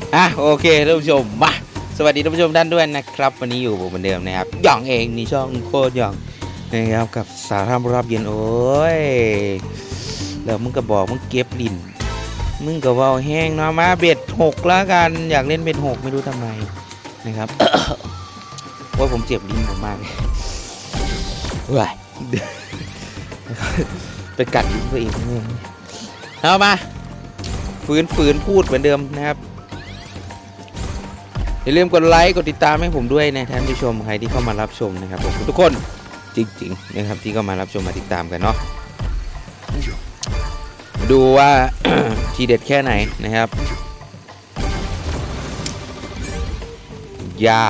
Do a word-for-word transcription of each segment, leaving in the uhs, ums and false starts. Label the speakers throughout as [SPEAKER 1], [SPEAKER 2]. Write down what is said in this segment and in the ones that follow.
[SPEAKER 1] อ่ะโอเคท่านผู้ชมมาสวัสดีท่านผู้ชมท่านด้วยนะครับวันนี้อยู่ผมเหมือนเดิมนะครับหย่องเองนี่ช่องโคตรหย่องนะครับกับสาธารณรับเย็นโอ้ยแล้วมึงก็บอกมึงเก็บลิ้นมึงก็ว่าแห้งเนาะมาเบ็ดหกแล้วกันอยากเล่นเบ็ดหกไม่รู้ทำไมนะครับว่าผมเจ็บลิ้นผมมากว้ายไปกัดลิ้นตัวเองเนี่ยเอามาฝืนฝืนพูดเหมือนเดิมนะครับอย่าลืมกดไลค์กดติดตามให้ผมด้วยนะท่านผู้ชมใครที่เข้ามารับชมนะครับผมทุกคนจริงๆนะครับที่เข้ามารับชมมาติดตามกันเนาะดูว่า ทีเด็ดแค่ไหนนะครับยา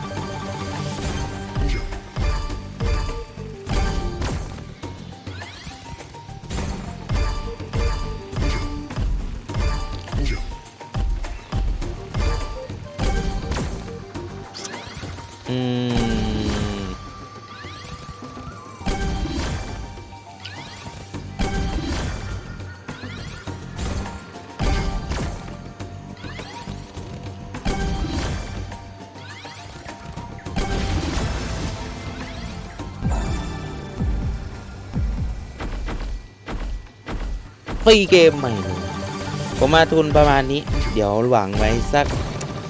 [SPEAKER 1] อืมฟรีเกมใหม่เลยผมมาทุนประมาณนี้เดี๋ยวหวังไว้สัก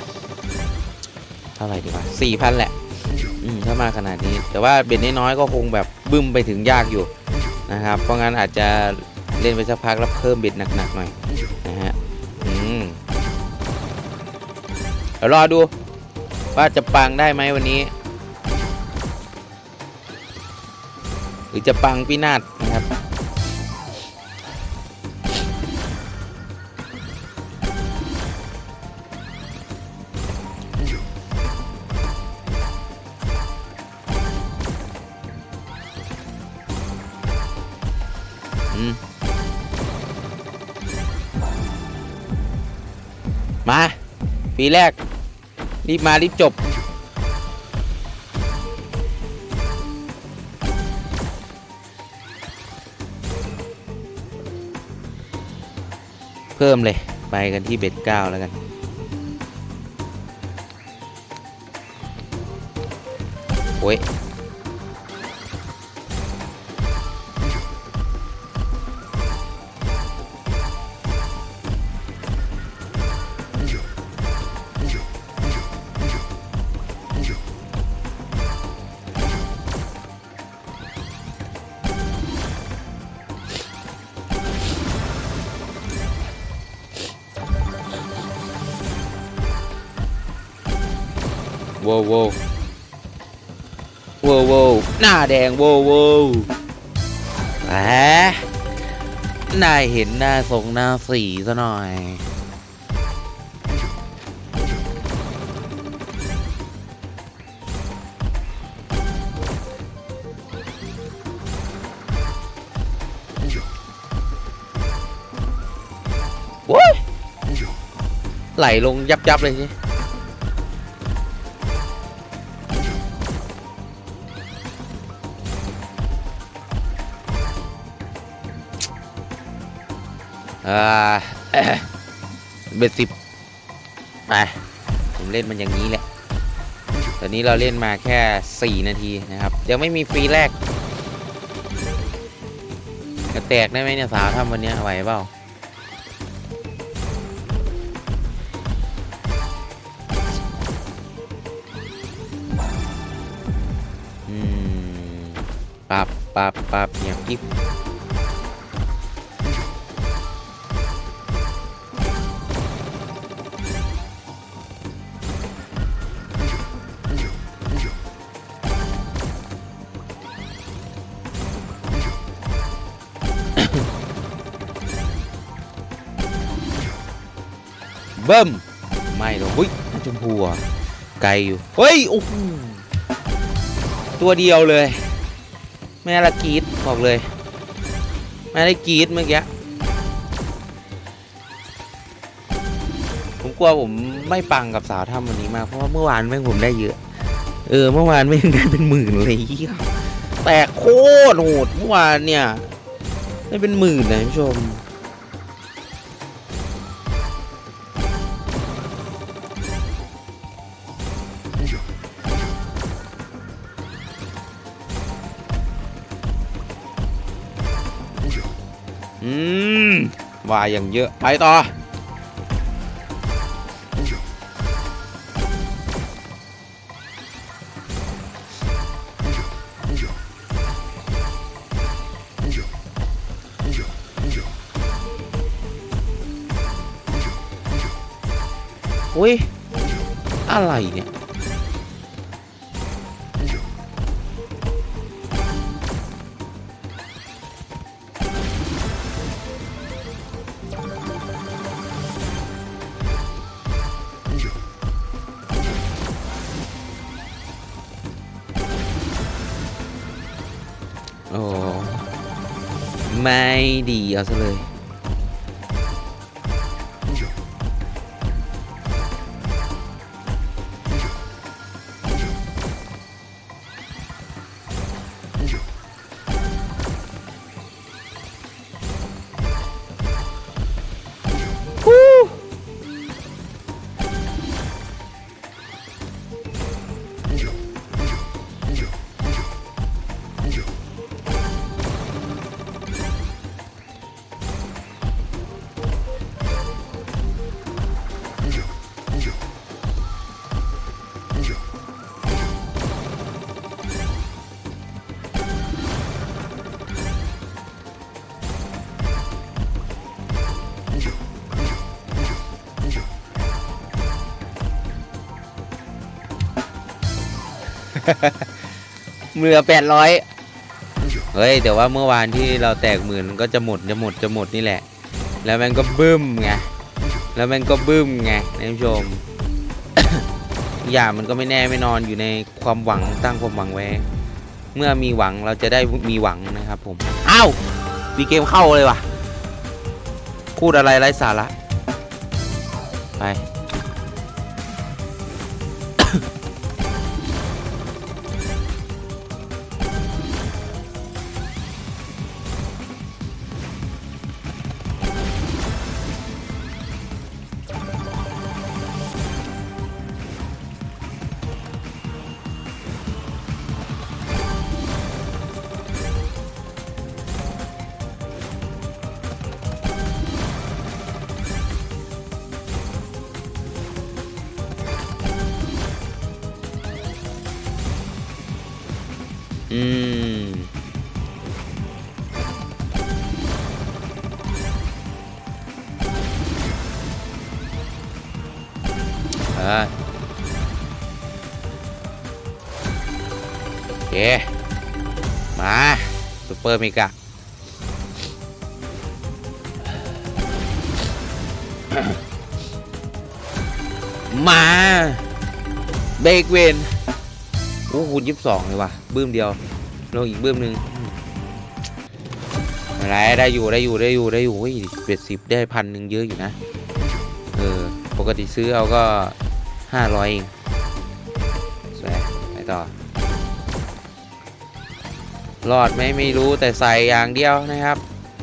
[SPEAKER 1] เท่าไหร่ดีกว่าสี่พันแหละอืมถ้ามาขนาดนี้แต่ว่าเบ็ดน้อยๆก็คงแบบบึ้มไปถึงยากอยู่นะครับเพราะงั้นอาจจะเล่นไปสักพักแล้วเพิ่มเบ็ดหนักๆหน่อยนะฮะอืมเดี๋ยวรอดูว่าจะปังได้ไหมวันนี้หรือจะปังพินาศนะครับมาปีแรกรีบมารีบจบเพิ่มเลยไปกันที่เบ็ดเก้าแล้วกันโอ้ยโว้วโว้วโว้วโว้วหน้าแดงโว้วโว้วแหมนายเห็นหน้าทรงหน้าสีซะหน่อยโว้ยไหลลงยับยับเลยสิอ่าเบ็ดสิบไปผมเล่นมันอย่างนี้แหละตอนนี้เราเล่นมาแค่สี่นาทีนะครับยังไม่มีฟรีแรกจะแตกได้ไหมเนี่ยสาวทำวันนี้ไหวเปล่าอืมปับปับปับเนี่ยกิ๊บเบิ้มไม่หรอกเฮ้ยชมพูอ่ะไกลอยู่เฮ้ยโอ้โหตัวเดียวเลยแม่ละกรีดบอกเลยแม่ได้กรีดเมื่อกี้ผมกลัวผมไม่ปังกับสาวถ้ำวันนี้มากเพราะว่าเมื่อวานแม่งผมได้เยอะเออเมื่อวานแม่งได้เป็นหมื่นเลยแตกโคตรโหดเมื่อวานเนี่ยได้เป็นหมื่นนะท่านผู้ชมอืมว่าอย่างเยอะไปต่ออุ้ยอะไรเนี่ยโอ้ไม่ดีเอาซะเลยเหลือแปดร้อยเฮ้ยแต่ว่าเมื่อวานที่เราแตกหมื่นก็จะหมดจะหมดจะหมดนี่แหละแล้วมันก็บึ้มไงแล้วมันก็บึ้มไงท่านผู้ชม อย่างมันก็ไม่แน่ไม่นอนอยู่ในความหวังตั้งความหวังไว้เมื่อมีหวังเราจะได้มีหวังนะครับผมอ้าวมีเกมเข้าเลยว่ะพูดอะไรไร้สาระไป อืมเออโอเคมาซูเปอร์เมกะมาเบรกเวนโอ้คูณยี่สิบสองเลยว่ะบื้มเดียวลงอีกบื้มหนึ่งอะไรได้อยู่ได้อยู่ได้อยู่ได้อยู่เฮ้ยเป็ดสิบได้พันหนึ่งเยอะอยู่นะเออปกติซื้อเอาก็ห้าร้อยเองสวยไปต่อรอดไหมไม่รู้แต่ใส่อย่างเดียวนะครับ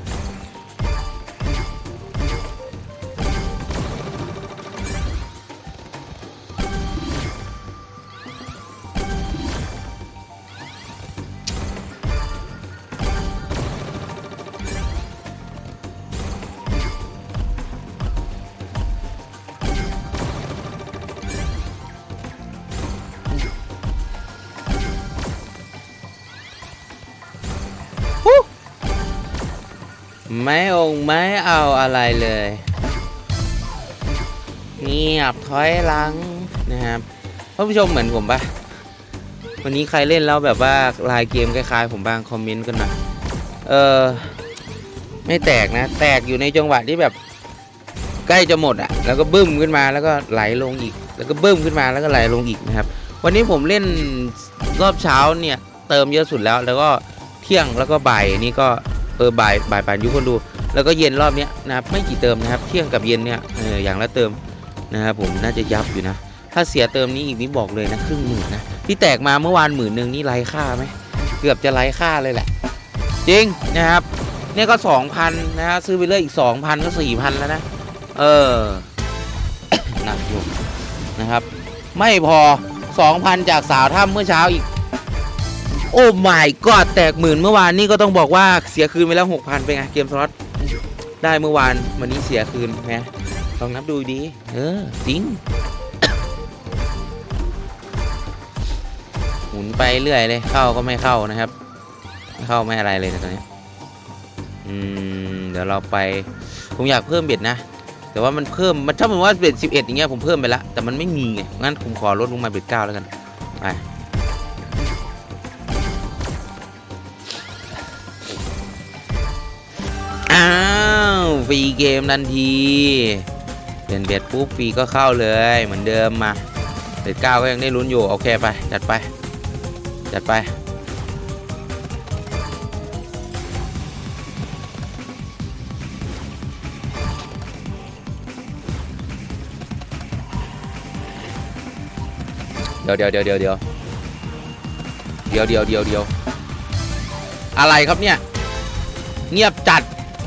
[SPEAKER 1] ไม่องไม่เอาอะไรเลยเงียบถอยหลังนะครับท่านผู้ชมเหมือนผมปะวันนี้ใครเล่นแล้วแบบว่าลายเกมคล้ายๆผมบ้างคอมเมนต์กันมาเออไม่แตกนะแตกอยู่ในจังหวะที่แบบใกล้จะหมดอ่ะแล้วก็บึ้มขึ้นมาแล้วก็ไหลลงอีกแล้วก็บึ้มขึ้นมาแล้วก็ไหลลงอีกนะครับวันนี้ผมเล่นรอบเช้าเนี่ยเติมเยอะสุดแล้วแล้วก็เที่ยงแล้วก็บ่ายนี่ก็เออบ่ายบ่ายป่านยุคนดูแล้วก็เย็นรอบเนี้ยนะครับไม่กี่เติมนะครับเที่ยงกับเย็นเนี่ยเอออย่างละเติมนะครับผมน่าจะยับอยู่นะถ้าเสียเติมนี้อีกนี่บอกเลยนะครึ่งหมื่นนะที่แตกมาเมื่อวานหมื่นหนึ่งนี่ไร้ค่าไหมเกือบจะไร้ค่าเลยแหละจริงนะครับเนี่ยก็สองพันนะฮะซื้อไปเรื่อยอีกสองพันก็สี่พันแล้วนะเออ หนักอยู่นะครับไม่พอสองพันจากสาวถ้ำเมื่อเช้าอีกคโอ้ my god แตกหมื่นเมื่อวานนี่ก็ต้องบอกว่าเสียคืนไปแล้ว หกพัน เป็นไงเกมสล็อตได้เมื่อวานวันนี้เสียคืนไงลองนับดูดีเออจริง หมุนไปเรื่อยเลยเข้าก็ไม่เข้านะครับไม่เข้าไม่อะไรเลยตอนนี้อืมเดี๋ยวเราไปผมอยากเพิ่มเบ็ดนะแต่ว่ามันเพิ่มมันถ้าผมว่าเบ็ดสิบเอ็ดอย่างเงี้ยผมเพิ่มไปละแต่มันไม่มีไงงั้นผมขอลดลงมาเบ็ดเก้าแล้วกันไปอ้าวฟรีเกมทันทีเปลี่ยนเบ็ดปุ๊บฟรีก็เข้าเลยเหมือนเดิมมาเบ็ดเก้าก็ยังได้ลุ้นอยู่โอเคไปจัดไปจัดไปเดี๋ยวเดี๋ยวเดี๋ยวเดี๋ยวเดี๋ยวเดี๋ยวเดี๋ยวเดี๋ยวเดี๋ยวอะไรครับเนี่ยเงียบจัด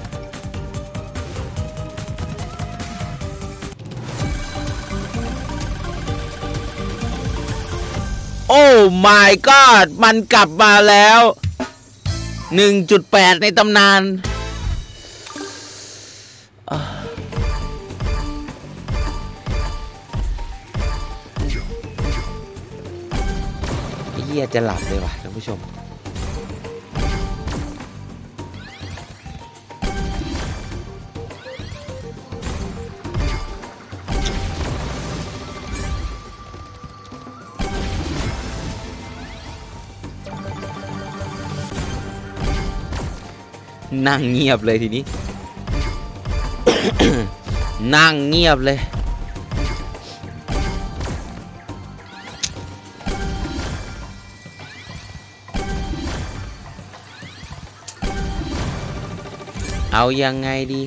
[SPEAKER 1] โอ้ my god มันกลับมาแล้ว หนึ่งจุดแปด ในตำนานเฮียจะหลับเลยว่ะท่านผู้ชมนั่งเงียบเลยทีนี้ นั่งเงียบเลยเอายังไงดี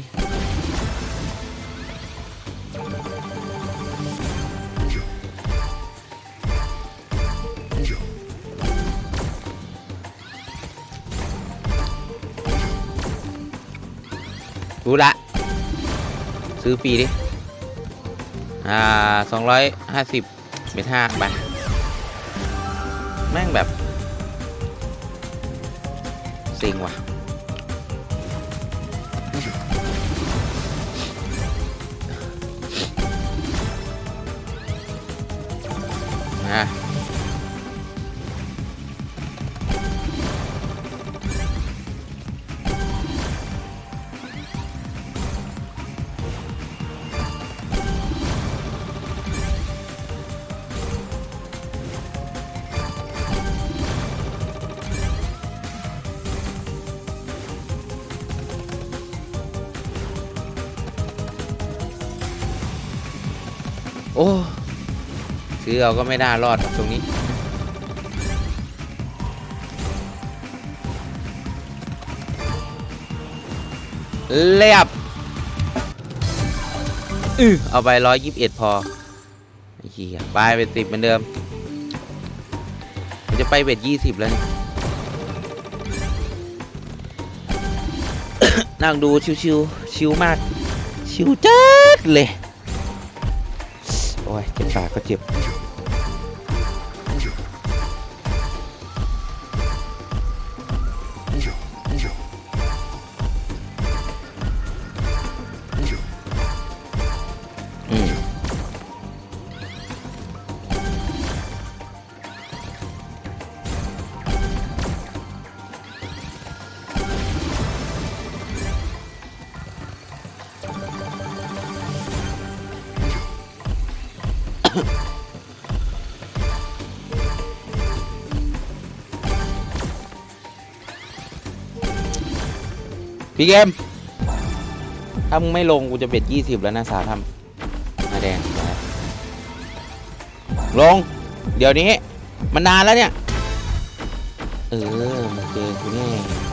[SPEAKER 1] รู้ละซื้อฟรีดิอ่าสองร้อยห้าสิบเมตรห้าไปแม่งแบบสิงว่ะอ่ะโอ้ซื้อเราก็ไม่น่ารอดตรงนี้เรียบอือเอาไปร้อยยี่สิบเอ็ดพอไอ้เหี้ยไปเป็นสิบเหมือนเดิมมันจะไปเบ็ดยี่สิบแล้วนี่ นั่งดูชิวๆชิวมากชิวจัดเลยโอ้ยเจ็บปากก็เจ็บอืมพี่เกมถ้ามึงไม่ลงกูจะเบ็ดยี่สิบแล้วนะสาทำมาแดงลงเดี๋ยวนี้มันนานแล้วเนี่ยเออมันเจอกูแน่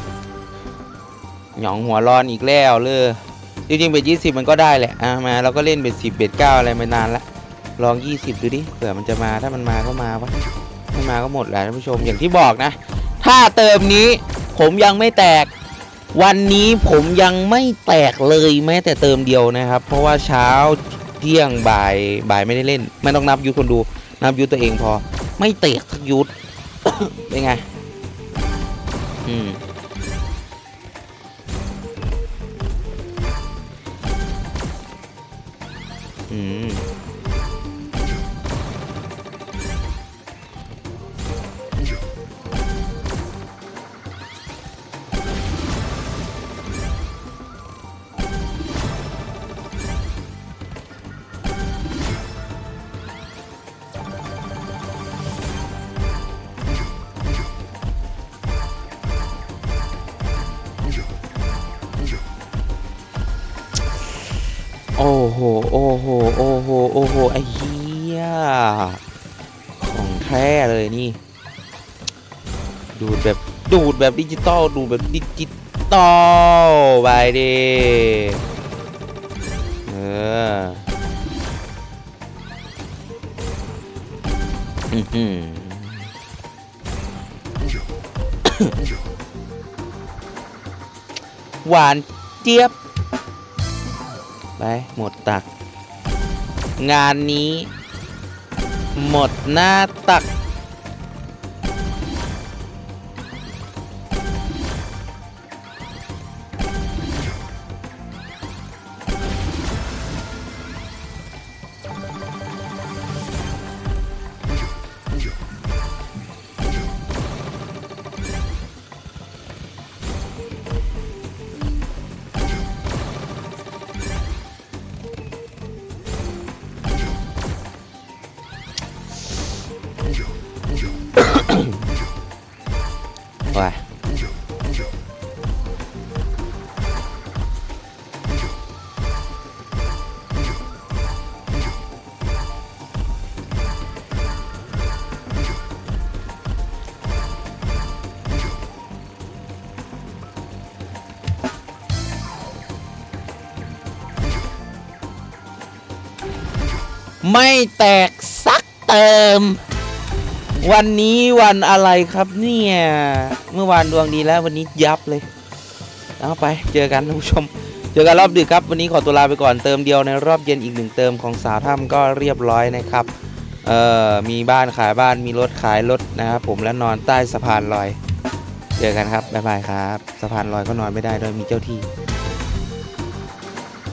[SPEAKER 1] หยองหัวร้อนอีกแล้วเลยจริงๆเบ็ดยี่สิบมันก็ได้แหละอ่ะมาเราก็เล่นเบ็ดสิบเบ็ดเก้าอะไรมานานละลองยี่สิบดูดิเผื่อมันจะมาถ้ามันมาก็มาวะไม่มาก็หมดแหละท่านผู้ชมอย่างที่บอกนะถ้าเติมนี้ผมยังไม่แตกวันนี้ผมยังไม่แตกเลยแม้แต่เติมเดียวนะครับเพราะว่าเช้าเที่ยงบ่ายบ่ายไม่ได้เล่นไม่ต้องนับยุทธคนดูนับยุทธตัวเองพอไม่แตกสักยุทธ เป็นไงอืมโอ้โหโอ้โหโอ้โหโอ้โหไอ้เหี้ยของแท้เลยนี่ดูดแบบดูดแบบดิจิตอลดูดแบบดิจิตอลไปดิเอออือหือหวานเจี๊ยบไปหมดตักงานนี้หมดหน้าตักไปไม่แตกสักเติมวันนี้วันอะไรครับเนี่ยเมื่อวานดวงดีแล้ววันนี้ยับเลยเอาไปเจอกันท่านผู้ชมเจอกันรอบดึกครับวันนี้ขอตัวลาไปก่อนเติมเดียวในรอบเย็นอีกหนึ่งเติมของสาวถ้ำก็เรียบร้อยนะครับเอ่อมีบ้านขายบ้านมีรถขายรถนะครับผมแล้วนอนใต้สะพานลอยเจอกันครับบ๊ายบายครับสะพานลอยก็นอนไม่ได้ด้วยมีเจ้าที่